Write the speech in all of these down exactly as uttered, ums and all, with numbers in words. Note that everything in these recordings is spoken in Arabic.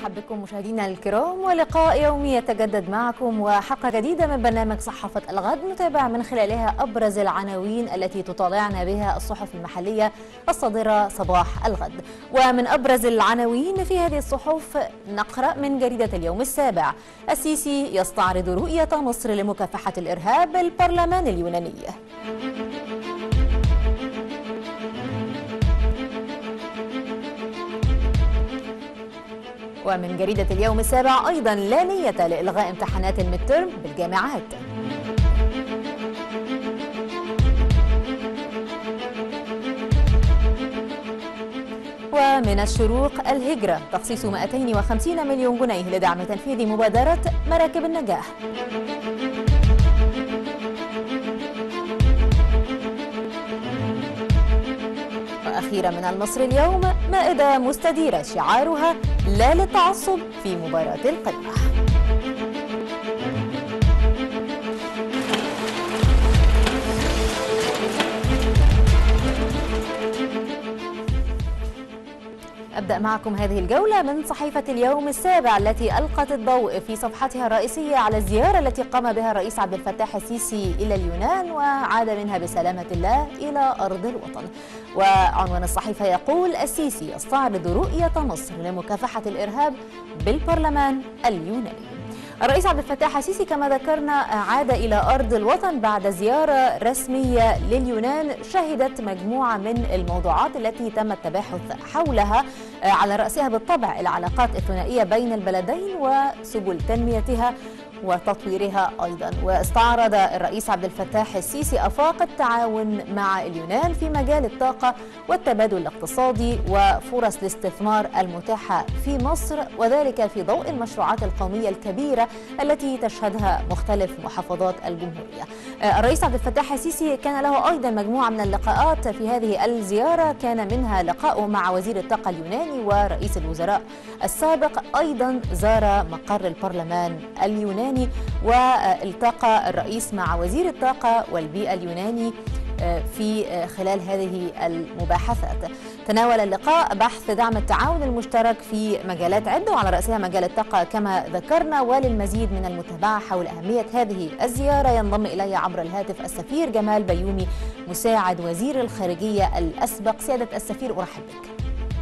مرحب بكم مشاهدينا الكرام، ولقاء يومي يتجدد معكم وحلقة جديدة من برنامج صحافة الغد نتابع من خلالها أبرز العناوين التي تطالعنا بها الصحف المحلية الصادرة صباح الغد. ومن أبرز العناوين في هذه الصحف نقرأ من جريدة اليوم السابع: السيسي يستعرض رؤية مصر لمكافحة الإرهاب بالبرلمان اليوناني. ومن جريدة اليوم السابع أيضا: لا نية لإلغاء امتحانات الميدترم بالجامعات. ومن الشروق: الهجرة تخصيص مئتين وخمسين مليون جنيه لدعم تنفيذ مبادرة مراكب النجاح. وأخيرا من المصري اليوم: مائدة مستديرة شعارها لا للتعصب في مباراة القمة. أبدأ معكم هذه الجولة من صحيفة اليوم السابع التي ألقت الضوء في صفحتها الرئيسية على الزيارة التي قام بها الرئيس عبد الفتاح السيسي إلى اليونان وعاد منها بسلامة الله إلى أرض الوطن. وعنوان الصحيفة يقول: السيسي يستعرض رؤية مصر لمكافحة الإرهاب بالبرلمان اليوناني. الرئيس عبد الفتاح السيسي كما ذكرنا عاد إلى أرض الوطن بعد زيارة رسمية لليونان شهدت مجموعة من الموضوعات التي تم التباحث حولها، على رأسها بالطبع العلاقات الثنائية بين البلدين وسبل تنميتها وتطويرها أيضا. واستعرض الرئيس عبد الفتاح السيسي آفاق التعاون مع اليونان في مجال الطاقة والتبادل الاقتصادي وفرص الاستثمار المتاحة في مصر، وذلك في ضوء المشروعات القومية الكبيرة التي تشهدها مختلف محافظات الجمهورية. الرئيس عبد الفتاح السيسي كان له أيضا مجموعة من اللقاءات في هذه الزيارة، كان منها لقاء مع وزير الطاقة اليوناني ورئيس الوزراء السابق. أيضا زار مقر البرلمان اليوناني والتقى الرئيس مع وزير الطاقة والبيئة اليوناني في خلال هذه المباحثات. تناول اللقاء بحث دعم التعاون المشترك في مجالات عدة وعلى رأسها مجال الطاقة كما ذكرنا. وللمزيد من المتابعة حول أهمية هذه الزيارة ينضم إلي عبر الهاتف السفير جمال بيومي مساعد وزير الخارجية الأسبق. سيادة السفير أرحب بك.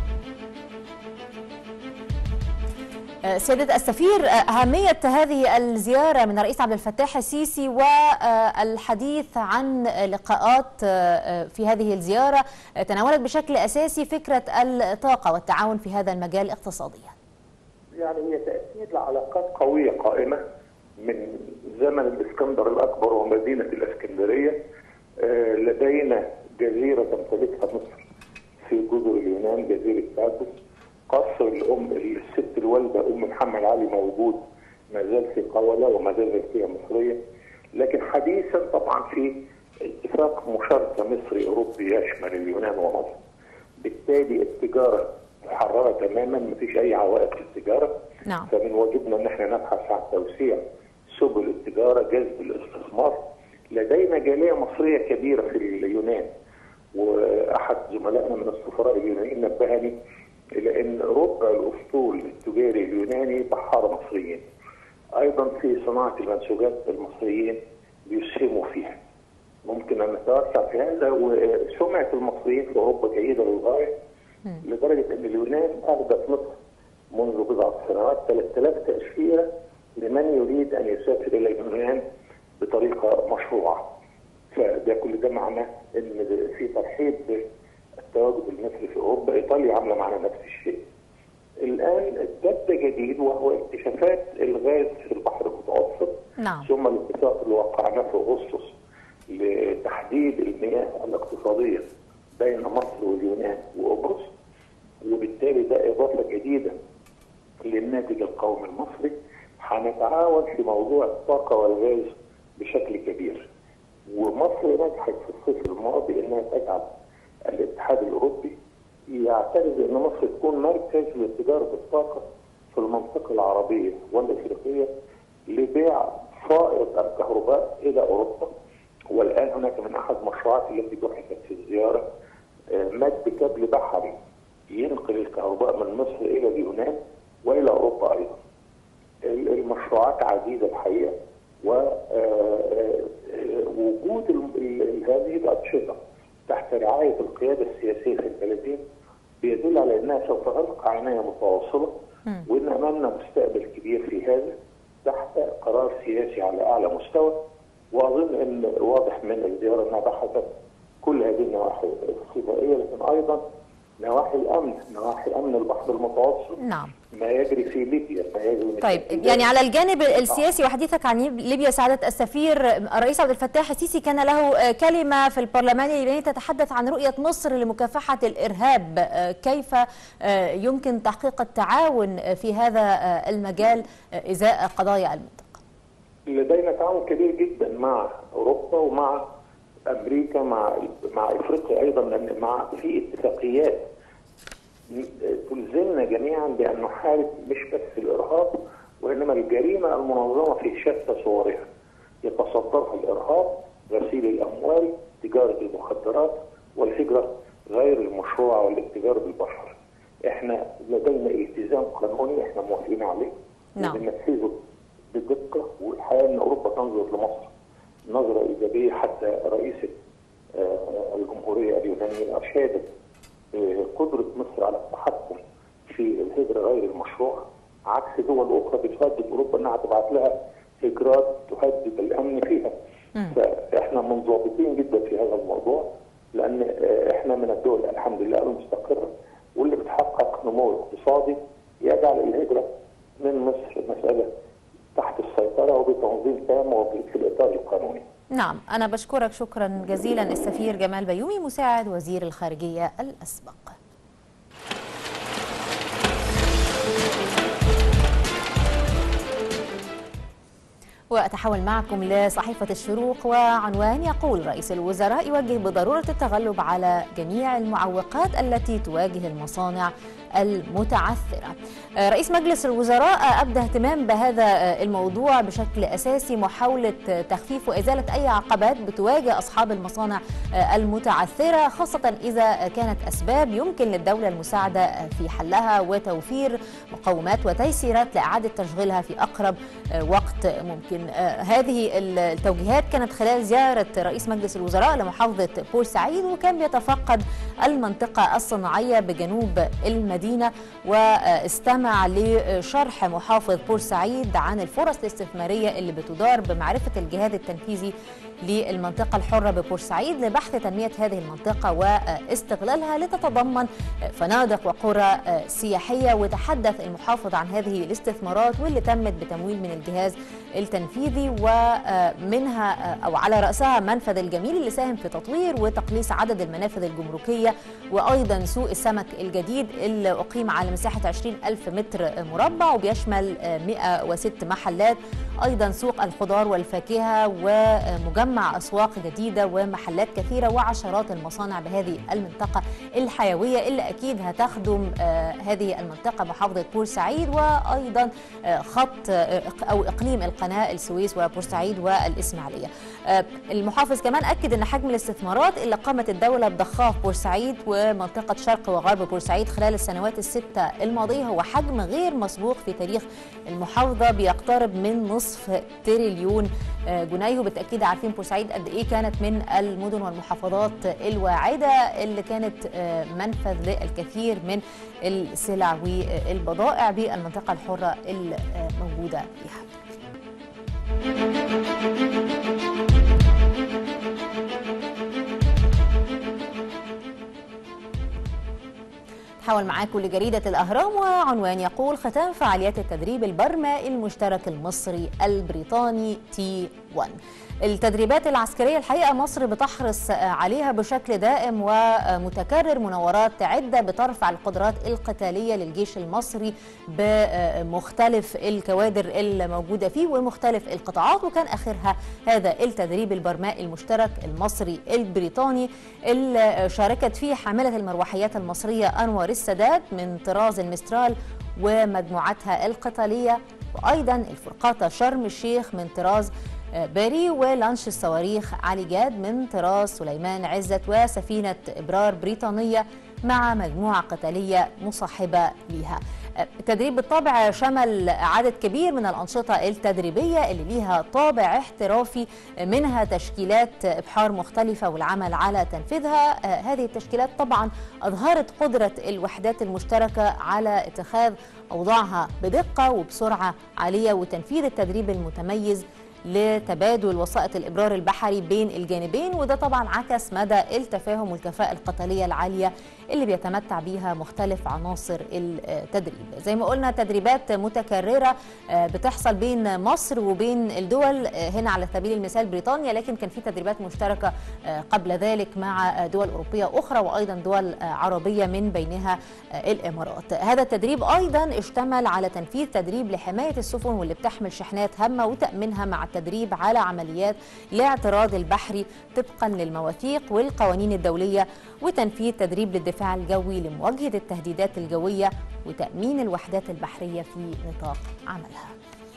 سيادة السفير، أهمية هذه الزيارة من الرئيس عبد الفتاح السيسي والحديث عن لقاءات في هذه الزيارة تناولت بشكل أساسي فكرة الطاقة والتعاون في هذا المجال اقتصاديا. يعني هي تأكيد لعلاقات قوية قائمة من زمن الإسكندر الأكبر ومدينة الإسكندرية. لدينا جزيرة تمتلكها مصر في جزر اليونان، جزيرة ساكوس. قصر الام الست الوالده ام محمد علي موجود ما زال في قوله وما زال ملكيه مصريه، لكن حديثا طبعا في اتفاق مشاركه مصري اوروبي يشمل اليونان ومصر. بالتالي التجاره محرره تماما، ما فيش اي عوائق في التجاره. نعم. فمن واجبنا ان احنا نبحث عن توسيع سبل التجاره، جذب الاستثمار. لدينا جاليه مصريه كبيره في اليونان، واحد زملائنا من السفراء اليونانيين نبهني إلى أن ربع الأسطول التجاري اليوناني بحارة مصريين. أيضا في صناعة المنسوجات المصريين بيسهموا فيها. ممكن أن نتوسع في هذا، وسمعة المصريين في أوروبا جيدة للغاية، لدرجة أن اليونان أهدت مصر منذ بضعة سنوات ثلاثة آلاف تأشيرة لمن يريد أن يسافر إلى اليونان بطريقة مشروعة. فده كل ده معناه أن في ترحيب التواجد المصري في اوروبا. ايطاليا عامله معنا نفس الشيء. الان جد جديد وهو اكتشافات الغاز في البحر المتوسط. نعم. ثم الاتفاق اللي وقعناه في اغسطس لتحديد المياه الاقتصاديه بين مصر واليونان وقبرص، وبالتالي ده اضافه جديده للناتج القومي المصري. هنتعاون في موضوع الطاقه والغاز بشكل كبير. ومصر نجحت في الصيف الماضي انها تجعل الاتحاد الاوروبي يعترض ان مصر تكون مركز لتجاره الطاقه في المنطقه العربيه والافريقيه لبيع فائض الكهرباء الى اوروبا. والان هناك من احد المشروعات التي بحثت في الزياره مد كابل بحري ينقل الكهرباء من مصر الى اليونان والى اوروبا ايضا. المشروعات عديده الحقيقه، ووجود هذه الانشطه تحت رعايه القياده السياسيه في البلدين بيدل على انها سوف تلقى عنايه متواصله، وان امامنا مستقبل كبير في هذا تحت قرار سياسي على اعلى مستوى. واظن ان واضح من الزياره انها بحثت كل هذه النواحي الفضائيه، لكن ايضا نواحي الامن، نواحي الامن البحر المتوسط. نعم. ما يجري في ليبيا، ما يجري. طيب يعني على الجانب السياسي وحديثك عن ليبيا سعادة السفير، الرئيس عبد الفتاح السيسي كان له كلمة في البرلمان الليبياني تتحدث عن رؤية مصر لمكافحة الإرهاب، كيف يمكن تحقيق التعاون في هذا المجال إزاء قضايا المنطقة؟ لدينا تعاون كبير جدا مع أوروبا ومع أمريكا، مع مع إفريقيا أيضا، لأن مع في اتفاقيات تلزمنا جميعا بأن نحارب مش بس الإرهاب وإنما الجريمة المنظمة في شتى صورها يتصدرها الإرهاب، غسيل الأموال، تجارة المخدرات، والهجرة غير المشروعة والاتجار بالبشر. احنا لدينا التزام قانوني احنا موافقين عليه، نعم، بننفذه بدقة. والحقيقة أن أوروبا تنظر لمصر نظرة إيجابية، حتى رئيسة الجمهورية اليونانية أشادت قدرة مصر على التحكم في الهجرة غير المشروعة، عكس دول أخرى بتهدد أوروبا أنها تبعت لها هجرات تهدد الأمن فيها. م. فإحنا منضبطين جدا في هذا الموضوع، لأن إحنا من الدول الحمد لله المستقرة واللي بتحقق نمو اقتصادي يجعل الهجرة من مصر مسألة تحت السيطرة وبتنظيم تام وفي الإطار القانوني. نعم، أنا بشكرك شكرا جزيلا السفير جمال بيومي مساعد وزير الخارجية الأسبق. وأتحول معكم لصحيفة الشروق، وعنوان يقول رئيس الوزراء يوجه بضرورة التغلب على جميع المعوقات التي تواجه المصانع المتعثرة. رئيس مجلس الوزراء أبدى اهتمام بهذا الموضوع بشكل أساسي، محاولة تخفيف وإزالة أي عقبات بتواجه أصحاب المصانع المتعثرة، خاصة إذا كانت أسباب يمكن للدولة المساعدة في حلها وتوفير مقومات وتيسيرات لإعادة تشغيلها في أقرب وقت ممكن. هذه التوجيهات كانت خلال زيارة رئيس مجلس الوزراء لمحافظة بورسعيد، وكان بيتفقد المنطقة الصناعية بجنوب المدينة، واستمع لشرح محافظ بورسعيد عن الفرص الاستثمارية اللي بتدار بمعرفة الجهاز التنفيذي للمنطقة الحرة ببورسعيد لبحث تنمية هذه المنطقة واستغلالها لتتضمن فنادق وقرى سياحية. وتحدث المحافظ عن هذه الاستثمارات واللي تمت بتمويل من الجهاز التنفيذي، ومنها أو على رأسها منفذ الجميل اللي ساهم في تطوير وتقليص عدد المنافذ الجمركية، وأيضا سوق السمك الجديد اللي أقيم على مساحة عشرين ألف متر مربع وبيشمل مئة وست محلات، أيضا سوق الخضار والفاكهة ومجمع أسواق جديدة ومحلات كثيرة وعشرات المصانع بهذه المنطقة الحيوية اللي أكيد هتخدم هذه المنطقة محافظة بورسعيد، وأيضا خط أو إقليم القناة السويس وبورسعيد والإسماعيلية. المحافظ كمان أكد أن حجم الاستثمارات اللي قامت الدولة بضخها في بورسعيد ومنطقة شرق وغرب بورسعيد خلال السنوات الستة الماضية هو حجم غير مسبوق في تاريخ المحافظة، بيقترب من نصف تريليون جنيه. وبالتأكيد عارفين بورسعيد قد إيه كانت من المدن والمحافظات الواعدة اللي كانت منفذ للكثير من السلع والبضائع بالمنطقة الحرة الموجودة فيها. نحول معاكم لجريدة الأهرام، وعنوان يقول ختام فعاليات التدريب البرمائي المشترك المصري البريطاني تي واحد. التدريبات العسكرية الحقيقة مصر بتحرص عليها بشكل دائم ومتكرر، مناورات عدة بترفع القدرات القتالية للجيش المصري بمختلف الكوادر الموجودة فيه ومختلف القطاعات، وكان آخرها هذا التدريب البرمائي المشترك المصري البريطاني اللي شاركت فيه حاملة المروحيات المصرية أنور السادات من طراز المسترال ومجموعتها القتالية، وأيضا الفرقاطة شرم الشيخ من طراز باري، ولانش الصواريخ علي جاد من طراز سليمان عزت، وسفينة إبرار بريطانية مع مجموعة قتالية مصاحبة لها. التدريب بالطبع شمل عدد كبير من الأنشطة التدريبية اللي ليها طابع احترافي، منها تشكيلات إبحار مختلفة والعمل على تنفيذها. هذه التشكيلات طبعا أظهرت قدرة الوحدات المشتركة على اتخاذ أوضاعها بدقة وبسرعة عالية وتنفيذ التدريب المتميز لتبادل وسائط الإبرار البحري بين الجانبين، وده طبعا عكس مدى التفاهم والكفاءة القتالية العالية اللي بيتمتع بيها مختلف عناصر التدريب. زي ما قلنا تدريبات متكررة بتحصل بين مصر وبين الدول، هنا على سبيل المثال بريطانيا، لكن كان في تدريبات مشتركة قبل ذلك مع دول أوروبية أخرى وأيضا دول عربية من بينها الإمارات. هذا التدريب أيضا اشتمل على تنفيذ تدريب لحماية السفن واللي بتحمل شحنات هامة وتأمينها مع التدريب على عمليات الاعتراض البحري طبقا للمواثيق والقوانين الدولية، وتنفيذ تدريب للدفاع الجوي لمواجهة التهديدات الجوية وتأمين الوحدات البحرية في نطاق عملها.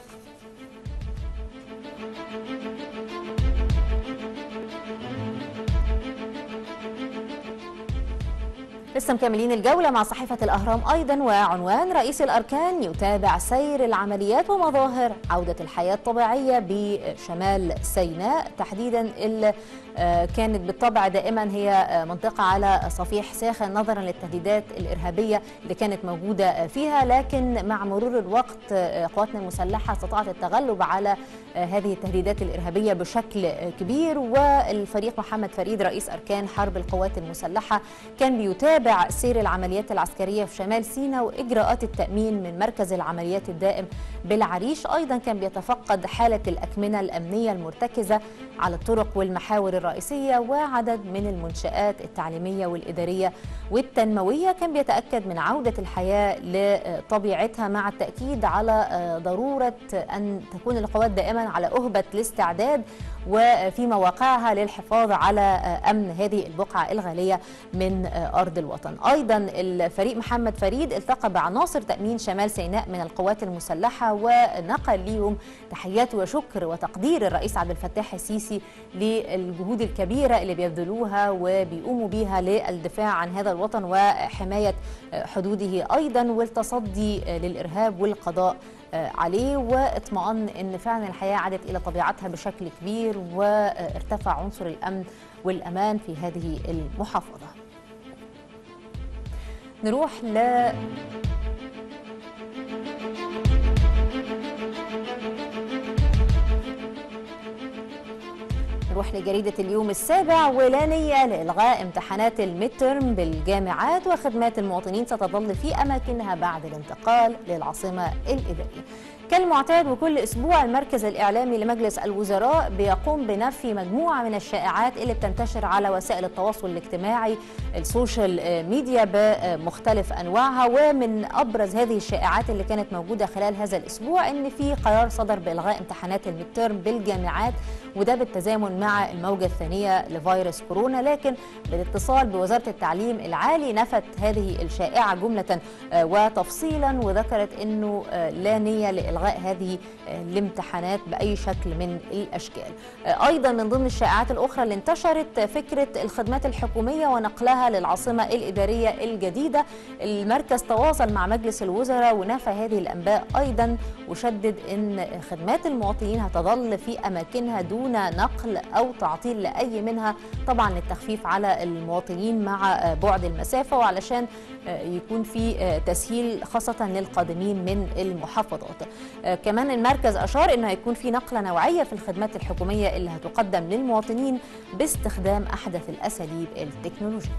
لسه مكملين الجولة مع صحيفة الأهرام أيضا، وعنوان رئيس الأركان يتابع سير العمليات ومظاهر عودة الحياة الطبيعية بشمال سيناء تحديدا، اللي كانت بالطبع دائما هي منطقة على صفيح ساخن نظرا للتهديدات الإرهابية اللي كانت موجودة فيها، لكن مع مرور الوقت قواتنا المسلحة استطاعت التغلب على هذه التهديدات الإرهابية بشكل كبير. والفريق محمد فريد رئيس أركان حرب القوات المسلحة كان بيتابع سير العمليات العسكرية في شمال سيناء وإجراءات التأمين من مركز العمليات الدائم بالعريش. أيضا كان بيتفقد حالة الأكمنة الأمنية المرتكزة على الطرق والمحاور الرئيسية وعدد من المنشآت التعليمية والإدارية والتنموية. كان بيتأكد من عودة الحياة لطبيعتها مع التأكيد على ضرورة أن تكون القوات دائما على أهبة الاستعداد وفي مواقعها للحفاظ على أمن هذه البقعة الغالية من أرض الوطن. أيضا الفريق محمد فريد التقى بعناصر تأمين شمال سيناء من القوات المسلحة ونقل لهم تحيات وشكر وتقدير الرئيس عبد الفتاح السيسي للجهود الكبيرة اللي بيبذلوها وبيقوموا بيها للدفاع عن هذا الوطن وحماية حدوده أيضا والتصدي للإرهاب والقضاء عليه، واطمئن ان فعلا الحياه عادت الى طبيعتها بشكل كبير وارتفع عنصر الامن والامان في هذه المحافظه. نروح ل نروح لجريدة اليوم السابع، ولا نية لإلغاء امتحانات الميدترم بالجامعات وخدمات المواطنين ستظل في أماكنها بعد الانتقال للعاصمة الإدارية. كالمعتاد وكل أسبوع المركز الإعلامي لمجلس الوزراء بيقوم بنفي مجموعة من الشائعات اللي بتنتشر على وسائل التواصل الاجتماعي السوشيال ميديا بمختلف أنواعها. ومن أبرز هذه الشائعات اللي كانت موجودة خلال هذا الأسبوع إن في قرار صدر بإلغاء امتحانات الميدترم بالجامعات، وده بالتزامن مع الموجة الثانية لفيروس كورونا. لكن بالاتصال بوزارة التعليم العالي نفت هذه الشائعة جملة وتفصيلا وذكرت أنه لا نية لإلغاء هذه الامتحانات بأي شكل من الأشكال. أيضا من ضمن الشائعات الأخرى اللي انتشرت فكرة الخدمات الحكومية ونقلها للعاصمة الإدارية الجديدة. المركز تواصل مع مجلس الوزراء ونفى هذه الأنباء أيضا وشدد أن خدمات المواطنين هتظل في أماكنها دون نقل أو تعطيل لأي منها، طبعا للتخفيف على المواطنين مع بعد المسافة وعلشان يكون في تسهيل خاصة للقادمين من المحافظات. كمان المركز أشار أنه هيكون في نقلة نوعية في الخدمات الحكومية اللي هتقدم للمواطنين باستخدام أحدث الأساليب التكنولوجية.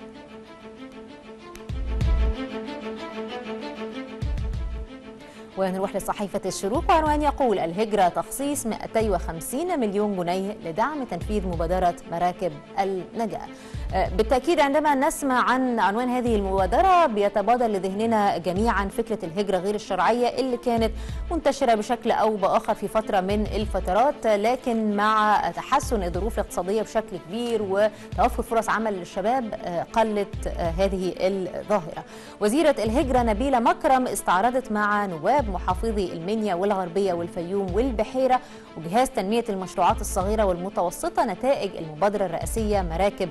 ونروح لصحيفة الشروق وعنوان يقول الهجرة تخصيص مئتين وخمسين مليون جنيه لدعم تنفيذ مبادرة مراكب النجاة. بالتأكيد عندما نسمع عن عنوان هذه المبادرة بيتبادر لذهننا جميعا فكرة الهجرة غير الشرعية اللي كانت منتشرة بشكل أو بآخر في فترة من الفترات، لكن مع تحسن الظروف الاقتصادية بشكل كبير وتوفر فرص عمل للشباب قلت هذه الظاهرة. وزيرة الهجرة نبيلة مكرم استعرضت مع نواب محافظي المنيا والغربية والفيوم والبحيرة وجهاز تنمية المشروعات الصغيرة والمتوسطة نتائج المبادرة الرئاسية مراكب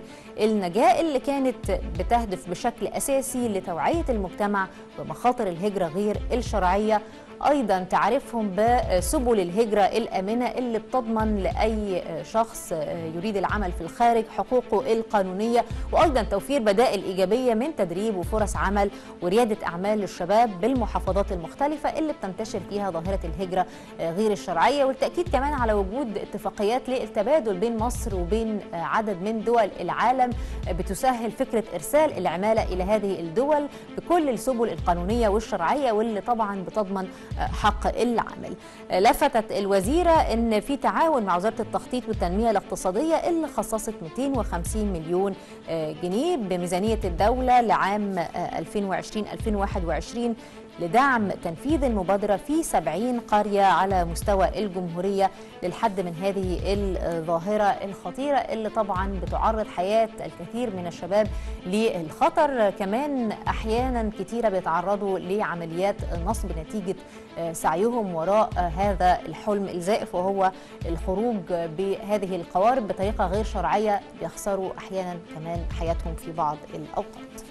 النجاة اللي كانت بتهدف بشكل أساسي لتوعية المجتمع بمخاطر الهجرة غير الشرعية، أيضا تعرفهم بسبل الهجرة الآمنة اللي بتضمن لأي شخص يريد العمل في الخارج حقوقه القانونية، وأيضا توفير بدائل إيجابية من تدريب وفرص عمل وريادة أعمال للشباب بالمحافظات المختلفة اللي بتنتشر فيها ظاهرة الهجرة غير الشرعية، والتأكيد كمان على وجود اتفاقيات للتبادل بين مصر وبين عدد من دول العالم بتسهل فكرة إرسال العمالة إلى هذه الدول بكل السبل القانونية والشرعية واللي طبعا بتضمن حق العمل. لفتت الوزيرة أن في تعاون مع وزارة التخطيط والتنمية الاقتصادية اللي خصصت مئتين وخمسين مليون جنيه بميزانية الدولة لعام ألفين وعشرين ألفين وواحد وعشرين لدعم تنفيذ المبادرة في سبعين قرية على مستوى الجمهورية للحد من هذه الظاهرة الخطيرة اللي طبعا بتعرض حياة الكثير من الشباب للخطر. كمان أحيانا كتيرة بيتعرضوا لعمليات نصب نتيجة سعيهم وراء هذا الحلم الزائف وهو الخروج بهذه القوارب بطريقة غير شرعية، بيخسروا أحيانا كمان حياتهم في بعض الأوقات.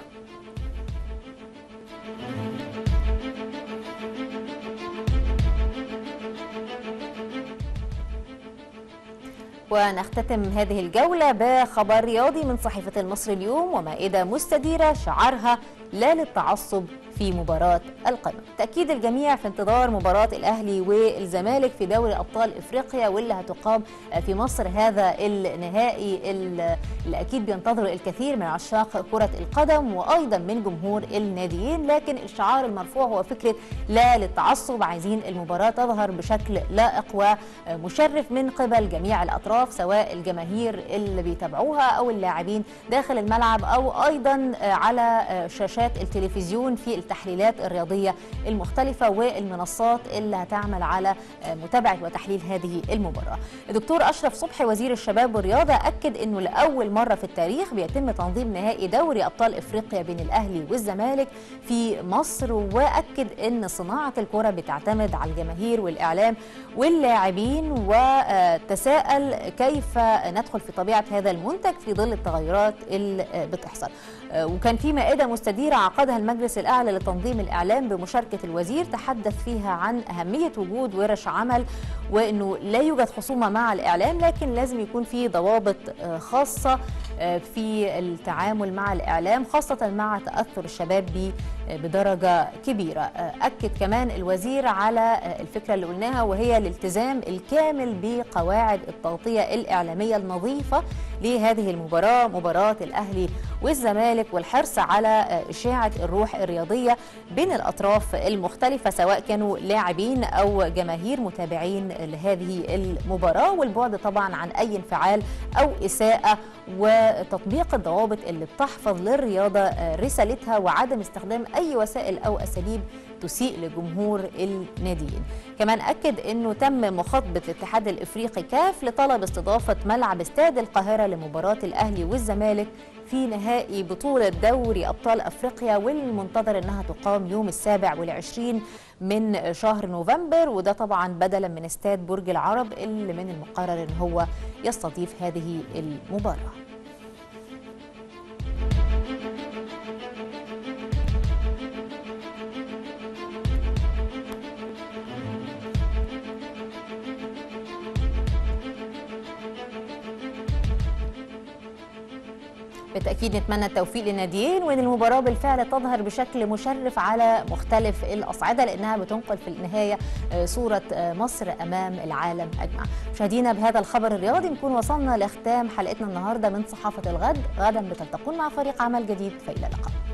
ونختتم هذه الجولة بخبر رياضي من صحيفة المصري اليوم ومائدة مستديرة شعارها لا للتعصب في مباراة القمة. تأكيد الجميع في انتظار مباراة الأهلي والزمالك في دوري أبطال إفريقيا واللي هتقام في مصر، هذا النهائي اللي أكيد بينتظر الكثير من عشاق كرة القدم وأيضا من جمهور الناديين، لكن الشعار المرفوع هو فكرة لا للتعصب. عايزين المباراة تظهر بشكل لائق ومشرف من قبل جميع الأطراف، سواء الجماهير اللي بيتابعوها أو اللاعبين داخل الملعب أو أيضا على شاشات التلفزيون في التحليلات الرياضية المختلفة والمنصات اللي هتعمل على متابعة وتحليل هذه المباراة. الدكتور أشرف صبحي وزير الشباب والرياضة أكد أنه لأول مرة في التاريخ بيتم تنظيم نهائي دوري أبطال إفريقيا بين الأهلي والزمالك في مصر، وأكد أن صناعة الكرة بتعتمد على الجماهير والإعلام واللاعبين، وتساءل كيف ندخل في طبيعة هذا المنتج في ظل التغيرات اللي بتحصل. وكان في مائدة مستديرة عقدها المجلس الأعلى لتنظيم الإعلام بمشاركة الوزير، تحدث فيها عن أهمية وجود ورش عمل وأنه لا يوجد خصومة مع الإعلام، لكن لازم يكون في ضوابط خاصة في التعامل مع الإعلام خاصة مع تأثر الشباب به بدرجة كبيرة. أكد كمان الوزير على الفكرة اللي قلناها وهي الالتزام الكامل بقواعد التغطية الإعلامية النظيفة لهذه المباراة، مباراة الأهلي والزمالك، والحرص على إشاعة الروح الرياضية بين الأطراف المختلفة سواء كانوا لاعبين أو جماهير متابعين لهذه المباراة، والبعد طبعا عن أي انفعال أو إساءة، وتطبيق الضوابط اللي بتحفظ للرياضة رسالتها وعدم استخدام أي وسائل أو أساليب تسيء لجمهور الناديين. كمان أكد أنه تم مخاطبة الاتحاد الإفريقي كاف لطلب استضافة ملعب استاد القاهرة لمباراة الأهلي والزمالك في نهائي بطولة دوري أبطال أفريقيا، والمنتظر أنها تقام يوم السابع والعشرين من شهر نوفمبر، وده طبعا بدلا من استاد برج العرب اللي من المقرر أن هو يستضيف هذه المباراة. بالتأكيد نتمنى التوفيق للناديين وأن المباراة بالفعل تظهر بشكل مشرف على مختلف الأصعدة، لأنها بتنقل في النهاية صورة مصر أمام العالم أجمع. مشاهدينا بهذا الخبر الرياضي نكون وصلنا لختام حلقتنا النهاردة من صحافة الغد. غدا بتلتقون مع فريق عمل جديد، فإلى اللقاء.